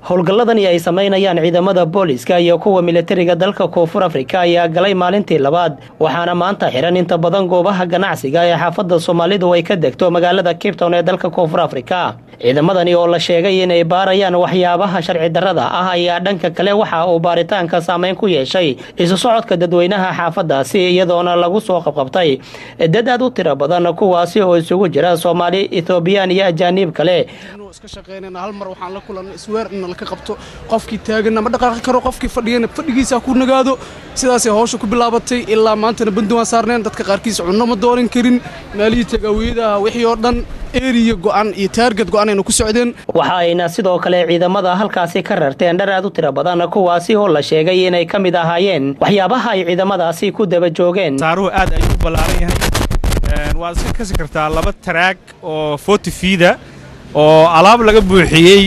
howlgalladani ay sameynayaan ciidamada booliska iyo kuwa militariga dalka Koonfur Afrika ayaa galay maalintii labaad waxaana maanta xiran inta badan goobaha ganacsiga ee xaafadda Soomaalidu ay ka degto magaalada Cape Town ee dalka Koonfur Afrika. ciidamadani oo la sheegay inay baarayaan waxyaabaha sharci darrada ah ayaa dhanka kale waxa uu baaritaanka saameyn ku yeeshay isu socodka dadweynaha xaafadaasi iyadoona lagu soo qabqabtay dad aad u tiro badan kuwaasi oo isugu jira Soomaali, Ethiopian iyo ajaanib kale. iska shaqeynayna hal mar waxaan la kulanay isweer in la ka qabto qofkii taagana ma dhaqaaqi karo qofkii fadhiyana fadhigiisa ku nagaado sidaas ay hawsha ku bilaabatay ilaa maantana banduwaan saarneen dadka qaarkiis cunno ma dooran karin maalii tagaawiyada wixii oo dhan area go'an iyo target go'an ay ku socdeen waxa ayna sidoo kale ciidamada halkaasi ka rarteen dhar aad u tiro badan kuwaasi oo la sheegay inay kamid ahaayeen waxyaabaha ay ciidamadaasi ku daba joogeen. saaruhu aad ayuu balaaran yahay waa iska kasi kartaa laba track oo 40 feet oo alaab laga buuxiyay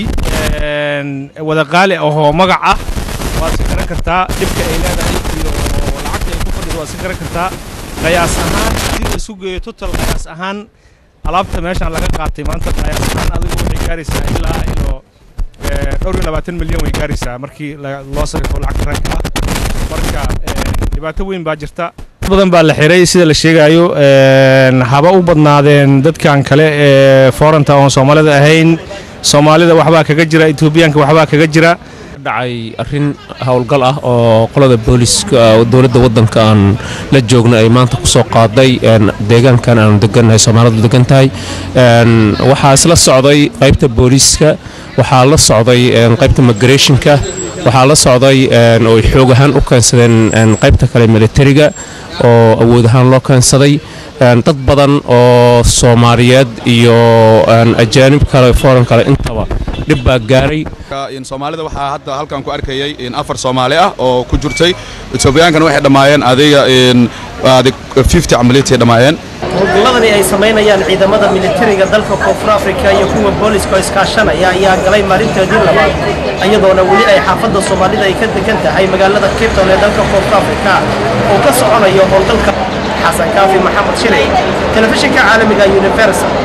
wada qaali oo magac ah waa si garan kartaa dibka ay leedahay iyo lacagta ay ku fadhido waa si garan kartaa qiyaas ahaan hadii isu geeyo total qiyaas ahaan alaabta meeshan laga qaatay maanta qiyaas ahaan adigu waxay gaaraysaa ilaa iyo 20 milyan way gaaraysaa markii loo sarifo lacag ranka marka dhibaato weyn baa jirta badan baa la xiray sida la sheegayo haba u badnaadeen dadkan kale ee fooranta oo Soomaalida ahayn Soomaalida waxba kaga jira Ethiopianka waxba kaga jira dhacay arin hawlgal ah oo qolada booliska dawladda wadanka aan la joogno ay maanta ku soo qaaday deegaankan aan deganahay Soomaalidu degan tahay waxa isla socday qaybta booliska waxa la socday qaybta migrationka waxa la socday oo xoog ahaan u keensadeen qaybta kale militariga oo awood ahaan loo keensaday dad badan oo Soomaaliyeed iyo ajaanib kale foreign kale intaba dib baa gaaray in Soomaalida waxa hadda halkan ku arkayay in afar Soomaali ah oo ku jirtay Ethiopiankana waxay dhamaayeen adiga in 50 amaliyad dhamaayeen howlgalladani ay sameynayaan ciidamada militariga dalka Koonfur Afrika iyo kuwa booliska iskaashanaya ayaa galay maalintii labaad iyadoona wali ay xaafadda Soomaalida ay ka degan tahay magaalada Cape Town ee dalka Koonfur Afrika oo ka soconayo howlgalka Xasan Kaafi Maxamed Shilay telefishinka caalamiga Universal